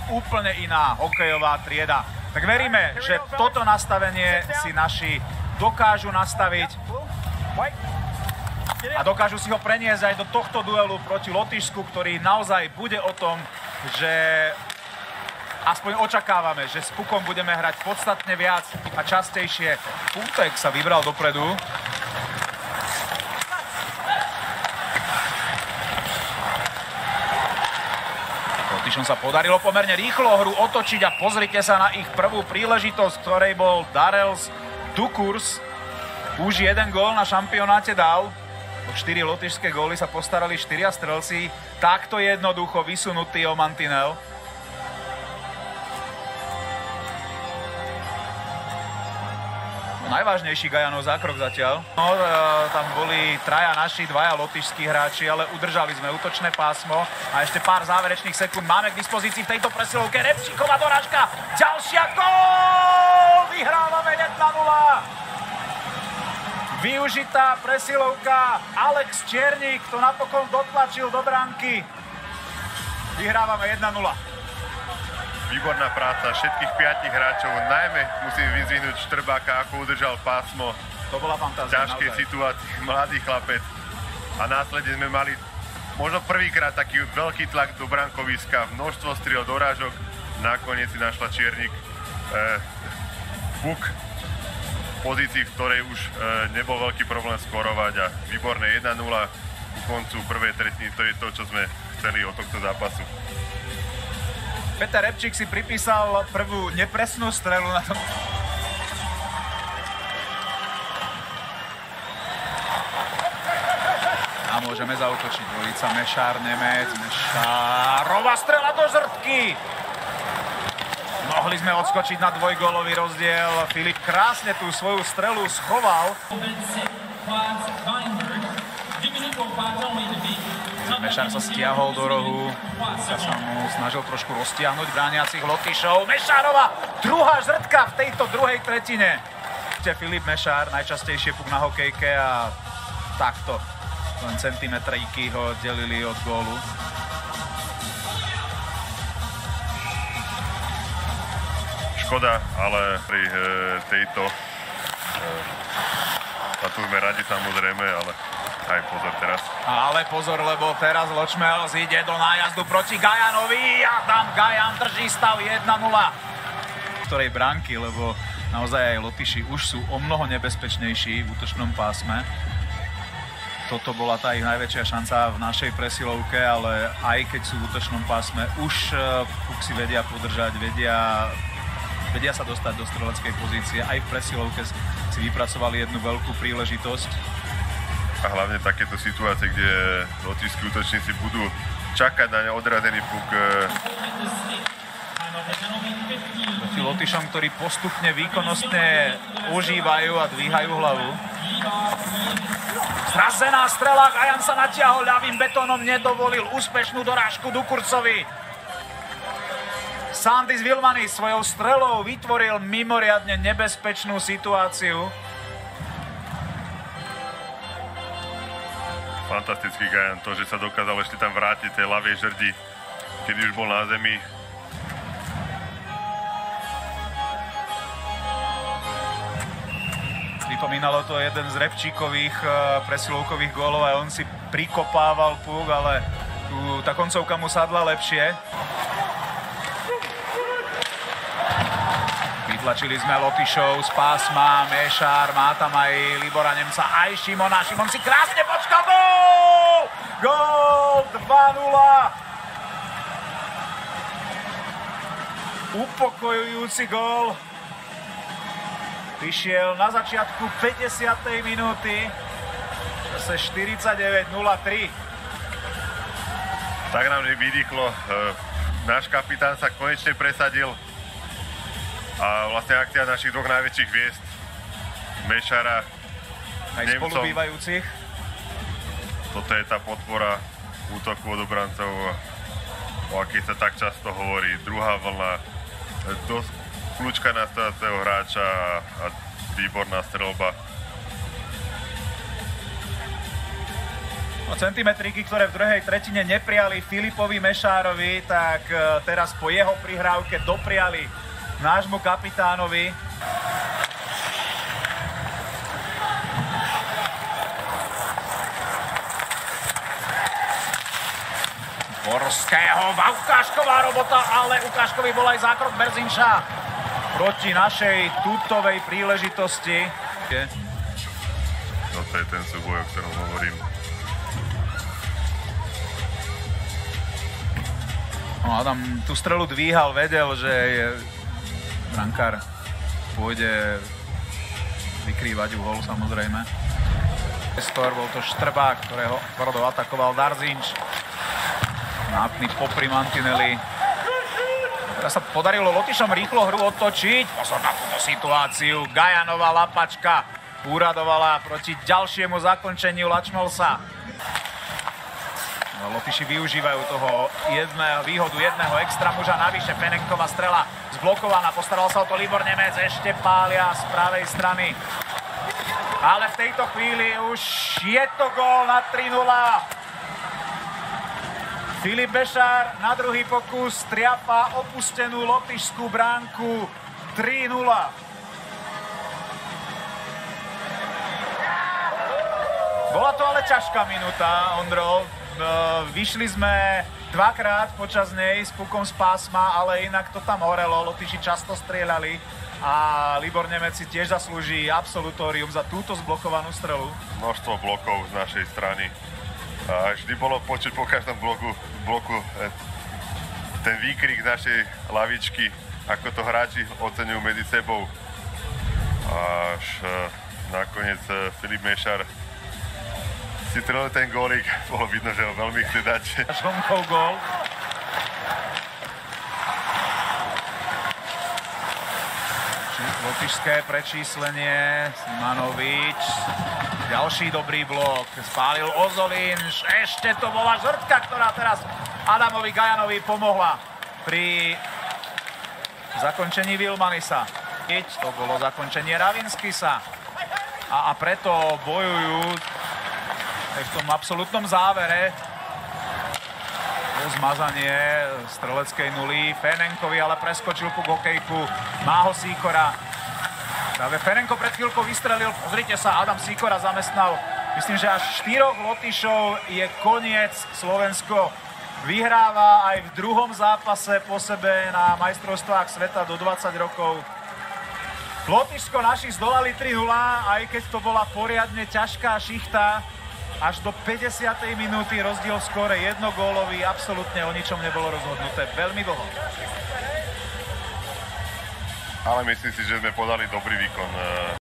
úplne iná hokejová trieda. Tak veríme, že toto nastavenie si naši dokážu nastaviť a dokážu si ho preniesť aj do tohto duelu proti Lotyšsku, ktorý naozaj bude o tom, že aspoň očakávame, že s pukom budeme hrať podstatne viac a častejšie. Puntek sa vybral dopredu. Lotyšom sa podarilo pomerne rýchlo hru otočiť a pozrite sa na ich prvú príležitosť, ktorej bol Darels Dukurs. Už jeden gól na šampionáte dal. O 4 lotyšské góly sa postarali 4 strelci. Takto jednoducho vysunutý o mantinel. Najvážnejší Gajanov zákrok zatiaľ. No, tam boli traja naši, dvaja lotyšskí hráči, ale udržali sme útočné pásmo a ešte pár záverečných sekúnd máme k dispozícii v tejto presilovke. Repčíková dorážka, ďalšia gól! Vyhrávame 1-0. Využitá presilovka, Alex Čiernik to napokon dotlačil do bránky. Vyhrávame 1-0. Výborná práca všetkých 5 hráčov, najmä musím vyzvihnúť Štrbáka, ako udržal pásmo. To bola fantázia. Ťažkej situácii, mladý chlapec. A následne sme mali možno prvýkrát taký veľký tlak do brankoviska, množstvo striel, dorážok. Nakoniec si našla Čiernik puk v pozícii, v ktorej už nebol veľký problém skorovať a výborné 1-0 ku koncu prvej tretiny. To je to, čo sme chceli od tohto zápasu. Peter Repčík si pripísal prvú nepresnú strelu na tom. A môžeme zaútočiť. Dvojica Mešár, Nemec, Mešárová strela do zrtky. Mohli sme odskočiť na dvojgólový rozdiel. Filip krásne tú svoju strelu schoval. Mešár sa stiahol do rohu. Ja sa mu snažil trošku roztiahnuť brániacich Lotyšov. Mešárova druhá žrtka v tejto druhej tretine. Filip Mešár, najčastejšie puk na hokejke a takto. Len centimetríky ho delili od gólu. Škoda, ale pri tejto a tu sme radi samozrejme, ale aj pozor teraz. Ale pozor, lebo teraz Ločmels ide do nájazdu proti Gajanovi a tam Gajan drží stav 1-0. Ktorej bránky, lebo naozaj aj Lotyši už sú o mnoho nebezpečnejší v útočnom pásme. Toto bola tá ich najväčšia šanca v našej presilovke, ale aj keď sú v útočnom pásme, už puk si vedia podržať, vedia sa dostať do streleckej pozície. Aj v presilovke si vypracovali jednu veľkú príležitosť. A hlavne takéto situácie, kde lotyšskí útočníci budú čakať na odrazený puk. Proti Lotyšom, ktorí postupne výkonnostne užívajú a dvíhajú hlavu. Zrazená strela, Gajan sa natiahol ľavým betónom, nedovolil úspešnú dorážku Dukurcovi. Sandis Vilmanis svojou strelou vytvoril mimoriadne nebezpečnú situáciu. Fantastický Gajan, to, že sa dokázal ešte tam vrátiť tej ľavej žrdi, keď už bol na zemi. Pripomínalo to jeden z Repčíkových presilovkových gólov a on si prikopával puk, ale tá koncovka mu sadla lepšie. Vytlačili sme Lotyšov z pásma, Mešár, má tam aj Libora Nemca, aj Šimona. Šimon si krásne počkal, gól! Gól 2-0. Upokojujúci gól. Prišiel na začiatku 50. minúty. Zase 49-0-3. Tak nám vydýchlo. Náš kapitán sa konečne presadil. A vlastne akcia našich dvoch najväčších hviezd, Mešára, aj Nemcom. spolubývajúcich. Toto je tá podpora útoku od obrancov, o akej sa tak často hovorí. Druhá vlna, dosť kľúčka na stojaceho hráča a výborná streľba. Centimetriky, ktoré v druhej tretine neprijali Filipovi Mešárovi, tak teraz po jeho prihrávke dopriali nášmu kapitánovi. Borského, ukážková robota, ale ukážkový bol aj zákrok Berzinša proti našej tutovej príležitosti. No to je ten súboj, o ktorom hovorím. No, Adam tú strelu dvíhal, vedel, že brankár pôjde vykrývať uhol, samozrejme. Bol to Štrbák, ktorého tvrdo atakoval Darzinč. Nápny popri mantineli. Teraz sa podarilo Lotyšom rýchlo hru otočiť. Pozor na túto situáciu. Gajanová lapačka úradovala proti ďalšiemu zakončeniu Lačmelsa. Lotyši využívajú toho výhodu jedného extra muža. Navyše Fenenková strela zblokovaná. Postaral sa o to Libor Nemec. Ešte pália z pravej strany. Ale v tejto chvíli už je to gól na 3-0. Filip Bešár na druhý pokus triapa opustenú lotyšskú bránku 3-0. Bola to ale ťažká minúta, Ondro. Vyšli sme dvakrát počas nej s pukom z pásma, ale inak to tam horelo. Lotyši často strieľali a Libor Nemec si tiež zaslúži absolutórium za túto zblokovanú strelu. Množstvo blokov z našej strany. A vždy bolo počuť po každom bloku ten výkrik našej lavičky, ako to hráči oceňujú medzi sebou. Až nakoniec Filip Mešár si strelil ten gólik, bolo vidno, že ho veľmi chce dať. Žonkov gól. Lotyšské prečíslenie, Simanovič, ďalší dobrý blok, spálil Ozolín, ešte to bola žrtka, ktorá teraz Adamovi Gajanovi pomohla pri zakončení Vilmanisa. To bolo zakončenie Ravinskisa a preto bojujú v tom absolútnom závere o zmazanie streleckej nuly. Fenenkovi ale preskočil puk hokejku, má ho Sýkora. Práve Fenenko pred chvíľkou vystrelil, pozrite sa, Adam Sýkora zamestnal, myslím, že až 4 Lotyšov je koniec. Slovensko vyhráva aj v druhom zápase po sebe na majstrovstvách sveta do 20 rokov. Lotyšsko naši zdolali 3-0, aj keď to bola poriadne ťažká šichta. Až do 50. minúty rozdiel v skóre jednogólový, absolútne o ničom nebolo rozhodnuté veľmi dlho. Ale myslím si, že sme podali dobrý výkon.